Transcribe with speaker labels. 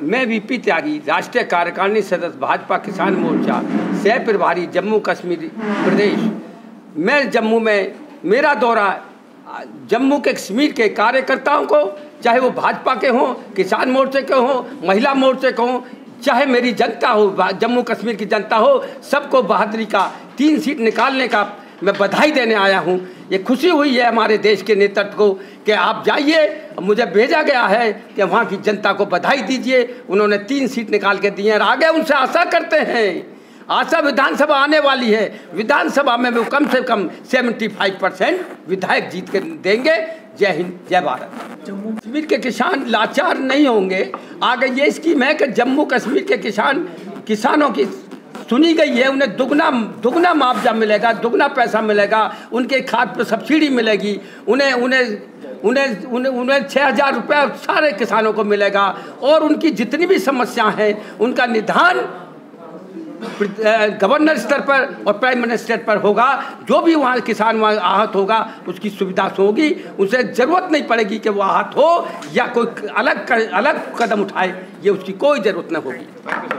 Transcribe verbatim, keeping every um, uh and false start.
Speaker 1: मैं वीपी त्यागी, राष्ट्रीय कार्यकारिणी सदस्य भाजपा किसान मोर्चा, सह प्रभारी जम्मू कश्मीर प्रदेश। मैं जम्मू में मेरा दौरा जम्मू के कश्मीर के कार्यकर्ताओं को, चाहे वो भाजपा के हों, किसान मोर्चे के हों, महिला मोर्चे के हों, चाहे मेरी जनता हो, जम्मू कश्मीर की जनता हो, सबको बहादुरी का तीन सीट निकालने का मैं बधाई देने आया हूं। ये खुशी हुई है हमारे देश के नेतृत्व को कि आप जाइए, मुझे भेजा गया है कि वहाँ की जनता को बधाई दीजिए। उन्होंने तीन सीट निकाल के दी हैं और आगे उनसे आशा करते हैं। आशा विधानसभा आने वाली है, विधानसभा में वो कम से कम पचहत्तर परसेंट विधायक जीत के देंगे। जय हिंद, जय भारत। जम्मू कश्मीर के किसान लाचार नहीं होंगे। आगे ये स्कीम है कि जम्मू कश्मीर के किसान किसानों की सुनी गई है, उन्हें दुगना दुगना मुआवजा मिलेगा, दुगना पैसा मिलेगा, उनके खाद पर सब्सिडी मिलेगी, उन्हें उन्हें उन्हें उन्हें उन्हें छः हज़ार रुपये सारे किसानों को मिलेगा और उनकी जितनी भी समस्याएं हैं उनका निदान गवर्नर स्तर पर और प्राइम मिनिस्टर पर होगा। जो भी वहाँ किसान वहाँ आहत होगा उसकी सुविधा होगी, उसे ज़रूरत नहीं पड़ेगी कि वो आहत हो या कोई अलग अलग कदम उठाए, ये उसकी कोई ज़रूरत नहीं होगी।